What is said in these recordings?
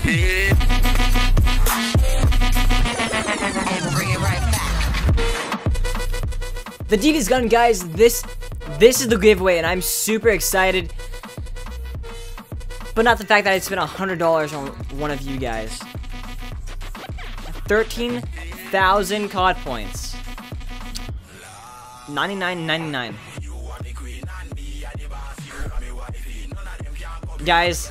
The Deacon's gun, guys, this is the giveaway, and I'm super excited. But not the fact that I spent $100 on one of you guys. 13,000 COD points. $99.99. Guys,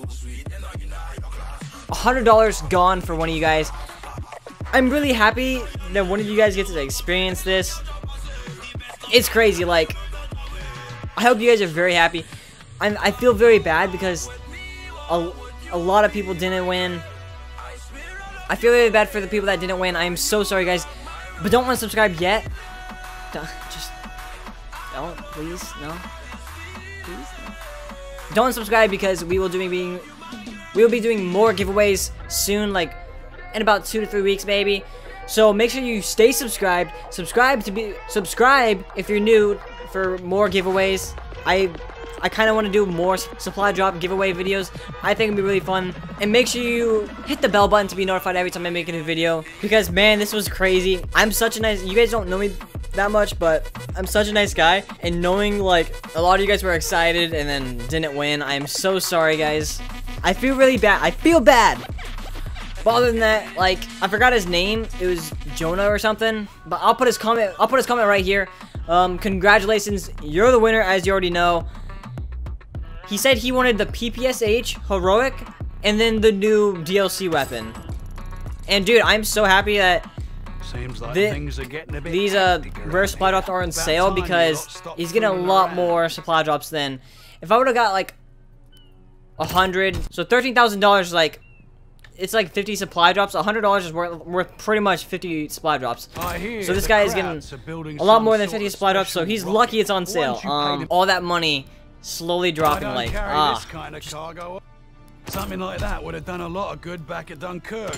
$100 gone for one of you guys. I'm really happy that one of you guys gets to experience this. It's crazy. Like, I hope you guys are very happy. I feel very bad because a lot of people didn't win. I feel really bad for the people that didn't win. I am so sorry, guys. But don't unsubscribe yet. Just don't, please, no. Please, no. Don't unsubscribe because we will be doing more giveaways soon, like in about 2 to 3 weeks, maybe. So make sure you stay subscribed. Subscribe if you're new for more giveaways. I kind of want to do more supply drop giveaway videos. I think it'll be really fun. And make sure you hit the bell button to be notified every time I make a new video. Because, man, this was crazy. I'm such a nice... You guys don't know me that much, but I'm such a nice guy. And knowing, like, a lot of you guys were excited and then didn't win, I am so sorry, guys. I feel really bad. I feel bad. But other than that, like, I forgot his name. It was Jonah or something. But I'll put his comment right here. Congratulations. You're the winner, as you already know. He said he wanted the PPSH Heroic and then the new DLC weapon. And dude, I'm so happy that seems like things are getting a bit these rare supply drops are on sale because he's getting a lot more supply drops than if I would have got like 100. So $13,000, like it's like 50 supply drops. $100 is worth pretty much 50 supply drops. So this guy is getting a lot more than 50 supply drops. So he's lucky it's on sale. All that money slowly dropping, like this kind of cargo. Something like that would have done a lot of good back at Dunkirk.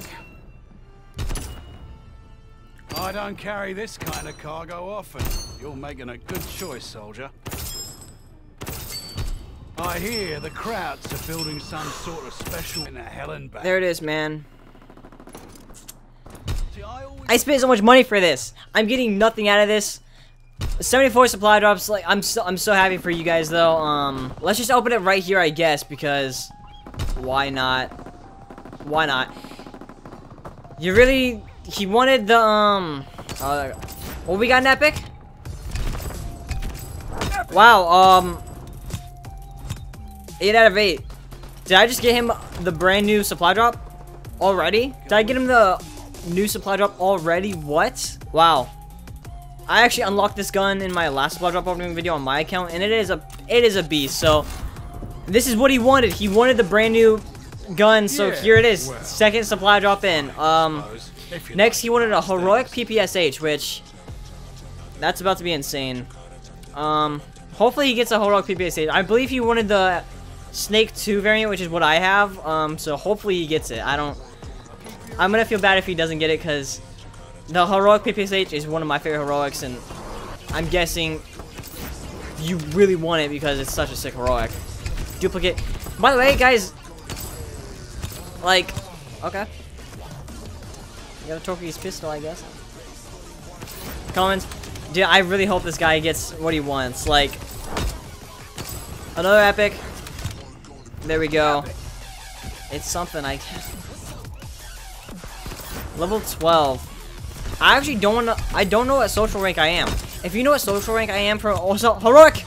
I don't carry this kind of cargo often. You're making a good choice, soldier. I hear the Krauts are building some sort of special in the Helen back. There it is, man. See, I spent so much money for this. I'm getting nothing out of this. 74 supply drops. Like I'm so happy for you guys though. Let's just open it right here, I guess, because why not? Why not? He wanted the well, we got an epic. Wow. 8 out of 8. Did I just get him the brand new supply drop already? Did I get him the new supply drop already? What? Wow. I actually unlocked this gun in my last supply drop opening video on my account, and it is a beast. So this is what he wanted. He wanted the brand new gun, so here it is. Second supply drop in. Next he wanted a heroic PPSH, which that's about to be insane. Hopefully he gets a heroic PPSH. I believe he wanted the Snake 2 variant, which is what I have. So hopefully he gets it. I'm gonna feel bad if he doesn't get it, because the heroic PPSH is one of my favorite heroics, and I'm guessing you really want it because it's such a sick heroic. Duplicate. By the way, guys, like, okay. You got a Torque's pistol, I guess. Comments. Dude, I really hope this guy gets what he wants. Like, another epic. There we go. It's something, I guess. Level 12. I actually don't know. I don't know what social rank I am. If you know what social rank I am for also heroic,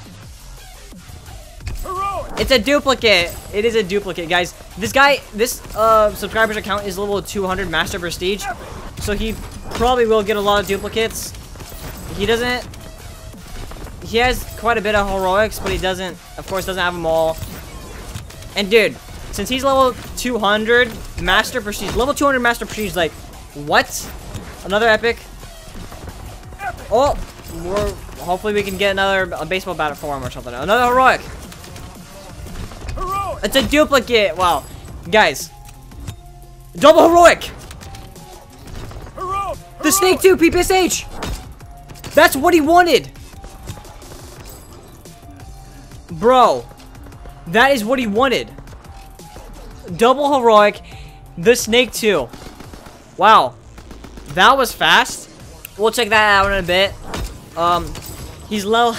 it's a duplicate. It is a duplicate, guys. This subscriber's account is level 200 Master Prestige, so he probably will get a lot of duplicates. He doesn't. He has quite a bit of heroics, but he doesn't. Of course, doesn't have them all. And dude, since he's level 200 Master Prestige, level 200 Master Prestige, like what? Another epic. Oh, hopefully we can get a baseball bat for him or something. Another heroic. It's a duplicate. Wow, guys, double heroic. The Snake 2 PPSH. That's what he wanted, bro. That is what he wanted. Double heroic. the Snake too. Wow. That was fast. We'll check that out in a bit. He's low.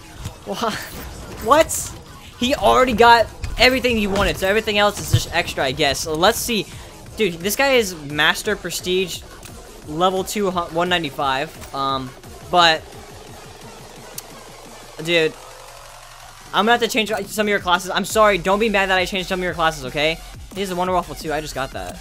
What? He already got everything he wanted, so everything else is just extra, I guess. So let's see. Dude, this guy is Master Prestige, level 2, 195. But, dude, I'm gonna have to change some of your classes. I'm sorry, don't be mad that I changed some of your classes, okay? Here's the Wonder Waffle too. I just got that.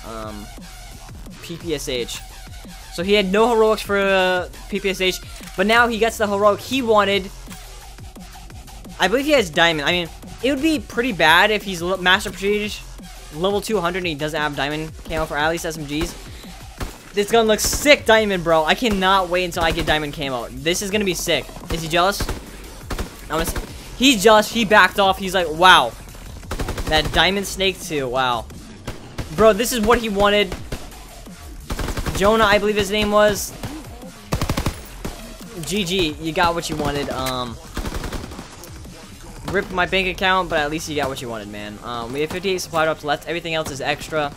PPSH. So he had no heroics for PPSH, but now he gets the heroic he wanted. I believe he has diamond. I mean, it would be pretty bad if he's Master Prestige level 200 and he doesn't have diamond camo for at least SMGs. This gun looks sick, diamond, bro. I cannot wait until I get diamond camo. This is gonna be sick. Is he jealous? He's jealous. He backed off. He's like, wow. That diamond snake too. Wow. Bro, this is what he wanted. Jonah, I believe his name was. GG, you got what you wanted. Ripped my bank account, but at least you got what you wanted, man. We have 58 supply drops left. Everything else is extra.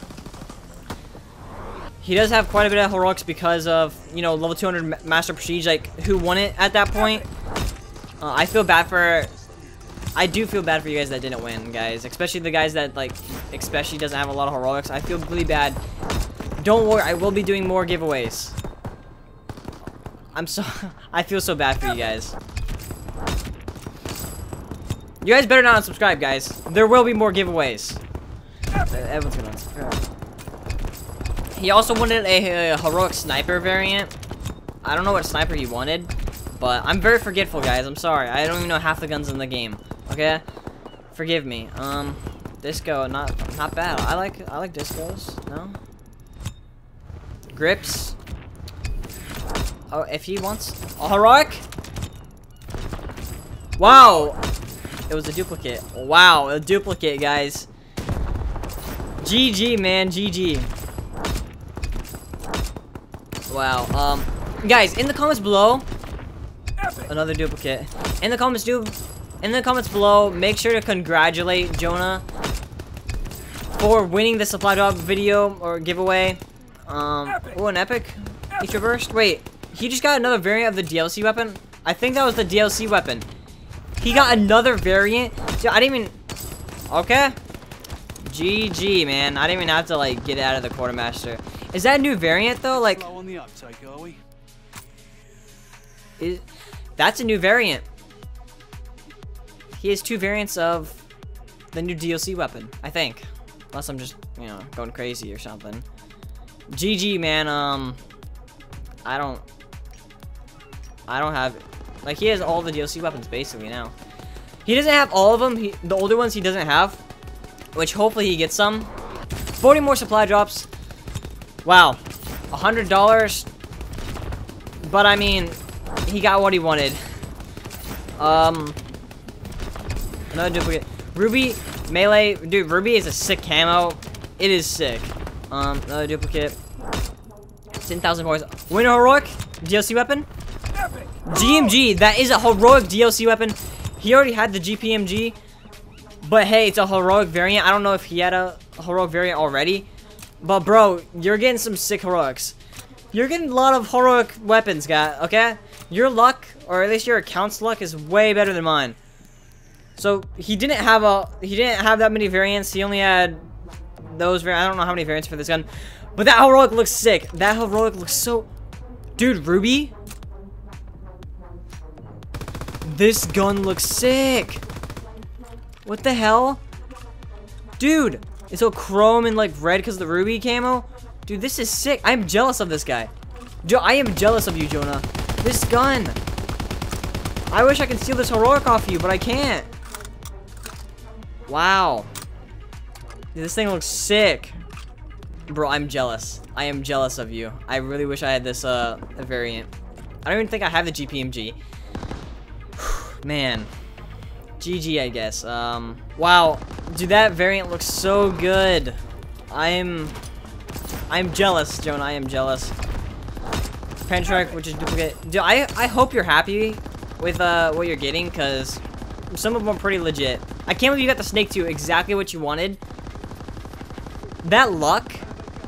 He does have quite a bit of heroics because of, you know, level 200 Master Prestige. Like, who won it at that point? I feel bad for... I do feel bad for you guys that didn't win, guys. Especially the guys that, like, especially doesn't have a lot of heroics. I feel really bad. Don't worry, I will be doing more giveaways. I feel so bad for you guys. You guys better not unsubscribe, guys. There will be more giveaways. Everyone's gonna unsubscribe. He also wanted a heroic sniper variant. I don't know what sniper he wanted, but I'm very forgetful, guys. I'm sorry. I don't even know half the guns in the game. Okay? Forgive me. Disco, not bad. I like discos. No? Grips. Oh, if he wants a heroic. Wow. It was a duplicate. Wow, a duplicate, guys. GG, man. GG. Wow. Guys, in the comments below, another duplicate. In the comments below, make sure to congratulate Jonah for winning the supply drop video or giveaway. Oh, an epic Easter burst. Wait, he just got another variant of the DLC weapon. I think that was the DLC weapon. He got another variant. I didn't even. Okay. GG, man. I didn't even have to like get out of the quartermaster. Is that a new variant though? Like, on the uptake, are we? That's a new variant. He has 2 variants of the new DLC weapon, I think. Unless I'm just, you know, going crazy or something. GG, man. I don't have, like, he has all the DLC weapons basically now. He doesn't have all of them. The older ones he doesn't have, which hopefully he gets some. 40 more supply drops. Wow, $100. But I mean, he got what he wanted. Another duplicate. Ruby melee, dude. Ruby is a sick camo. It is sick. Another duplicate. 10,000 points. Winner heroic DLC weapon. GMG. That is a heroic DLC weapon. He already had the GPMG, but hey, it's a heroic variant. I don't know if he had a heroic variant already, but bro, you're getting some sick heroics. You're getting a lot of heroic weapons, guy. Okay, your luck, or at least your account's luck, is way better than mine. So he didn't have that many variants. He only had those variants. I don't know how many variants for this gun, but that heroic looks sick. That heroic looks so, dude. Ruby. This gun looks sick. What the hell? Dude, it's all chrome and like red because of the ruby camo. Dude, this is sick. I'm jealous of this guy. I am jealous of you, Jonah. This gun. I wish I could steal this heroic off you, but I can't. Wow. Dude, this thing looks sick. Bro, I'm jealous. I am jealous of you. I really wish I had this variant. I don't even think I have the GPMG. Man, GG, I guess. Wow, dude, that variant looks so good. I'm jealous, Jonah. I am jealous. Pentrek, which is duplicate. Dude, I hope you're happy with what you're getting, cause some of them are pretty legit. I can't believe you got the snake too. Exactly what you wanted. That luck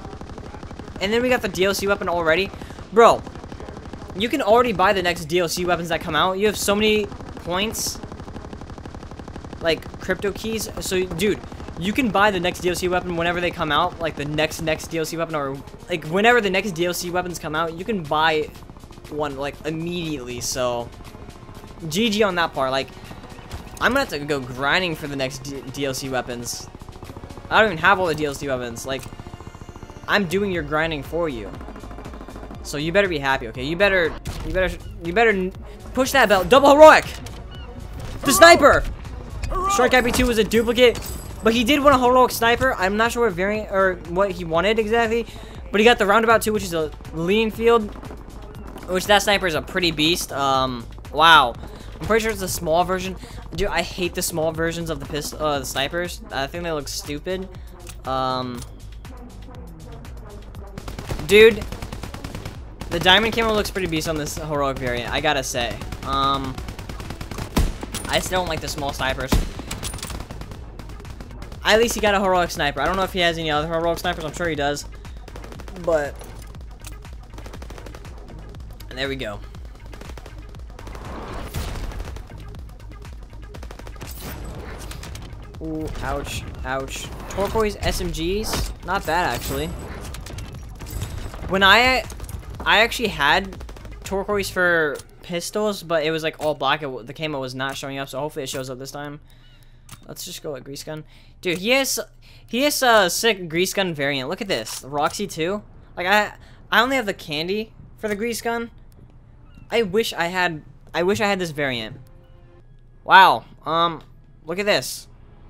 And then we got the DLC weapon already. Bro, you can already buy the next DLC weapons that come out. You have so many points. Like, crypto keys. So, dude, you can buy the next DLC weapon whenever they come out. Like, the next DLC weapon. Or, like, whenever the next DLC weapons come out, you can buy one, like, immediately. So, GG on that part. Like, I'm gonna have to go grinding for the next DLC weapons. I don't even have all the DLC weapons. Like, I'm doing your grinding for you. So you better be happy, okay? You better push that belt. Double heroic! The sniper! Strike IP2 was a duplicate, but he did want a heroic sniper. I'm not sure what variant or what he wanted exactly, but he got the roundabout 2, which is a lean field, which that sniper is a pretty beast. Wow. I'm pretty sure it's a small version. Dude, I hate the small versions of the snipers. I think they look stupid. Dude, the diamond camera looks pretty beast on this heroic variant, I gotta say. I still don't like the small snipers. At least he got a heroic sniper. I don't know if he has any other heroic snipers. I'm sure he does. But and there we go. Ooh, ouch, ouch. Turquoise SMGs, not bad actually. When I actually had turquoise for pistols, but it was like all black. The camo was not showing up, so hopefully it shows up this time. Let's just go with grease gun. Dude, he has a sick grease gun variant. Look at this, the Roxy 2. Like I only have the candy for the grease gun. I wish I had this variant. Wow. Look at this.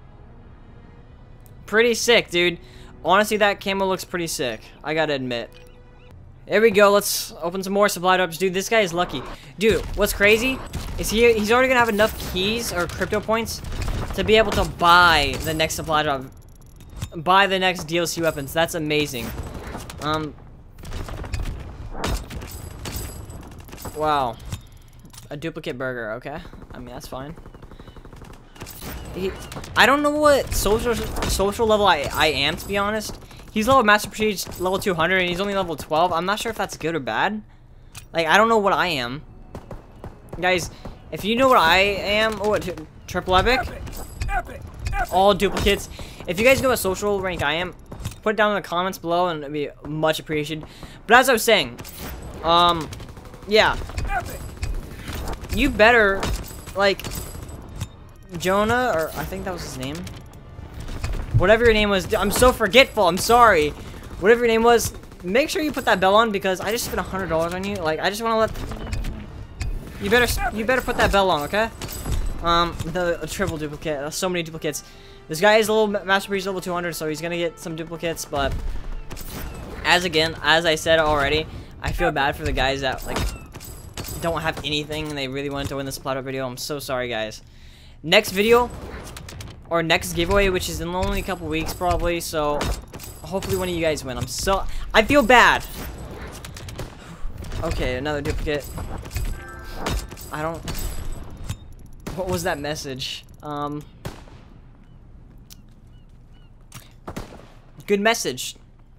Pretty sick, dude. Honestly, that camo looks pretty sick. I gotta admit. There we go. Let's open some more supply drops. Dude, this guy is lucky. Dude, what's crazy is he's already gonna have enough keys or crypto points to be able to buy the next supply drop. Buy the next DLC weapons. That's amazing. Wow. A duplicate burger, okay. I mean, that's fine. I don't know what social level I am, to be honest. He's level Master Prestige level 200 and he's only level 12. I'm not sure if that's good or bad. Like, I don't know what I am. Guys, if you know what I am, oh, triple epic. All duplicates. If you guys know what social rank I am, put it down in the comments below and it'd be much appreciated. But as I was saying, yeah. You better, like, Jonah, or I think that was his name. Whatever your name was, I'm so forgetful, I'm sorry. Whatever your name was, make sure you put that bell on because I just spent $100 on you. Like, I just want to let... You better put that bell on, okay? The triple duplicate, so many duplicates. This guy is a little Master Prestige level 200, so he's gonna get some duplicates, but... As I said already, I feel bad for the guys that, like, don't have anything and they really wanted to win this Plato video. I'm so sorry, guys. Next video, or next giveaway, which is in only a couple weeks probably, so hopefully one of you guys win. I feel bad. Okay, another duplicate. What was that message? Good message.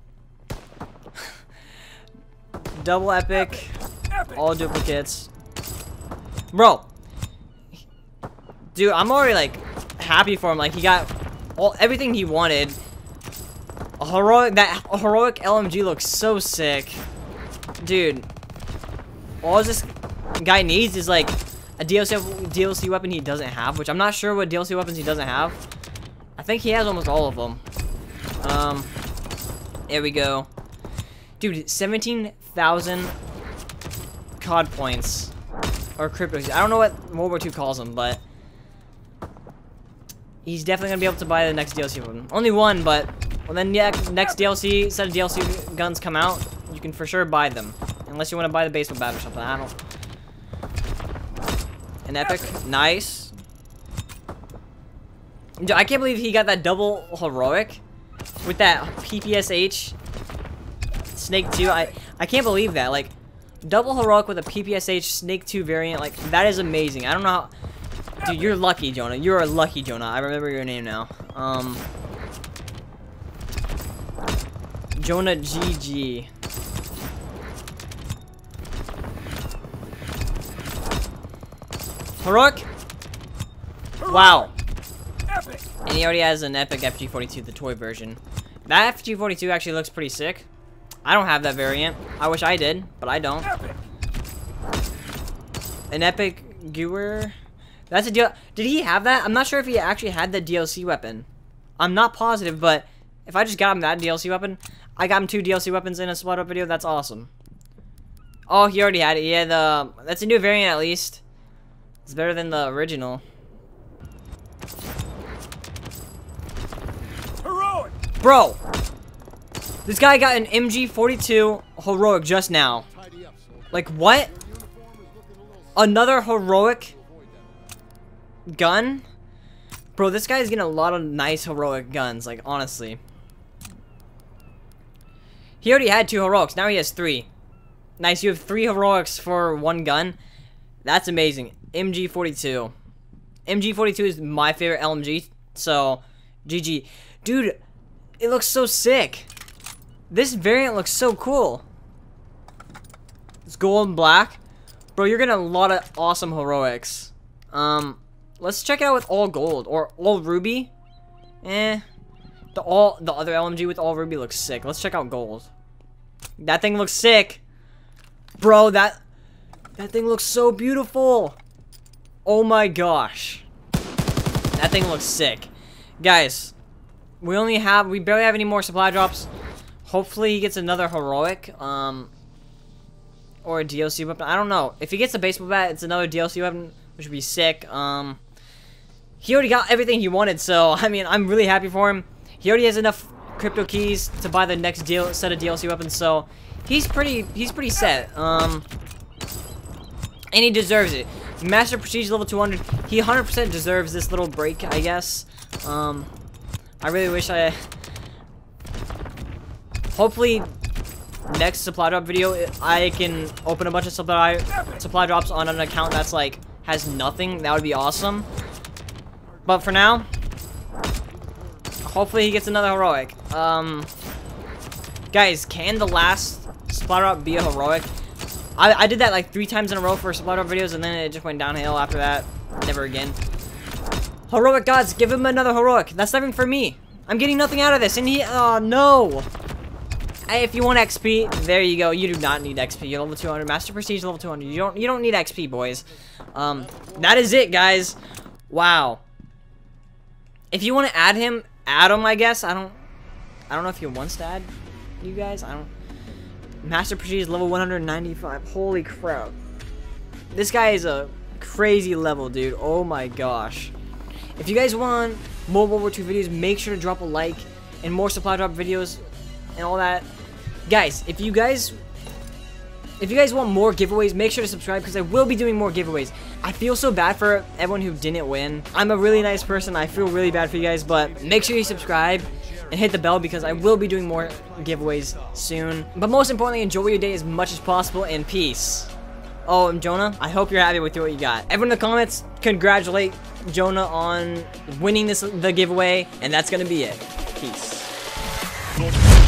Double epic. All duplicates. Bro. Dude, I'm already, like, happy for him. Like, he got everything he wanted. A heroic LMG looks so sick. Dude. All this guy needs is, like, a DLC weapon he doesn't have, which I'm not sure what DLC weapons he doesn't have. I think he has almost all of them. There we go. Dude, 17,000 COD points. Or cryptos. I don't know what World War II calls them, but he's definitely gonna be able to buy the next DLC weapon. Only one, but when the next DLC set of DLC guns come out, you can for sure buy them. Unless you want to buy the baseball bat or something. I don't. An epic, nice. Dude, I can't believe he got that double heroic with that PPSH Snake 2. I can't believe that. Like, double heroic with a PPSH Snake 2 variant. Like, that is amazing. I don't know how. Dude, you're lucky, Jonah. You're a lucky Jonah. I remember your name now. Jonah GG. Heroic. Wow. And he already has an epic FG42, the toy version. That FG42 actually looks pretty sick. I don't have that variant. I wish I did, but I don't. An epic Gewer. That's a deal. Did he have that? I'm not sure if he actually had the DLC weapon. I'm not positive, but if I just got him that DLC weapon, I got him 2 DLC weapons in a Splat Up video. That's awesome. Oh, he already had it. Yeah, that's a new variant at least. It's better than the original. Heroic! Bro, this guy got an MG42 heroic just now. Like, what? Another heroic gun? Bro, this guy's getting a lot of nice heroic guns, like, honestly. He already had 2 heroics, now he has 3. Nice, you have 3 heroics for 1 gun. That's amazing. MG42. MG42 is my favorite LMG, so GG. Dude, it looks so sick. This variant looks so cool. It's gold and black. Bro, you're getting a lot of awesome heroics. Let's check it out with all gold or all ruby. The other LMG with all ruby looks sick. Let's check out gold. That thing looks sick. Bro, that thing looks so beautiful. Oh my gosh. That thing looks sick. Guys, we barely have any more supply drops. Hopefully he gets another heroic, or a DLC weapon. I don't know. If he gets a baseball bat, it's another DLC weapon, which would be sick. He already got everything he wanted, so, I mean, I'm really happy for him. He already has enough crypto keys to buy the next set of DLC weapons, so he's pretty set. And he deserves it. Master Prestige level 200. He 100% deserves this little break, I guess. I really wish hopefully, next supply drop video, I can open a bunch of supply drops on an account that's like has nothing. That would be awesome. But for now, hopefully he gets another heroic. Guys, can the last supply drop be a heroic? I did that like 3 times in a row for supply drop videos, and then it just went downhill after that. Never again. Heroic gods, give him another heroic. That's nothing for me. I'm getting nothing out of this, and oh no. Hey, if you want XP, there you go. You do not need XP. You're level 200. Master Prestige level 200. You don't need XP, boys. That is it, guys. Wow. If you want to add him, I guess. I don't know if he wants to add you guys. Master Prestige level 195. Holy crap. This guy is a crazy level, dude. Oh my gosh. If you guys want more World War II videos, make sure to drop a like and more supply drop videos and all that. Guys, if you guys want more giveaways, make sure to subscribe because I will be doing more giveaways. I feel so bad for everyone who didn't win. I'm a really nice person. I feel really bad for you guys, but make sure you subscribe and hit the bell because I will be doing more giveaways soon. But most importantly, enjoy your day as much as possible and peace. Oh, and Jonah, I hope you're happy with what you got. Everyone in the comments, congratulate Jonah on winning the giveaway, and that's gonna be it. Peace.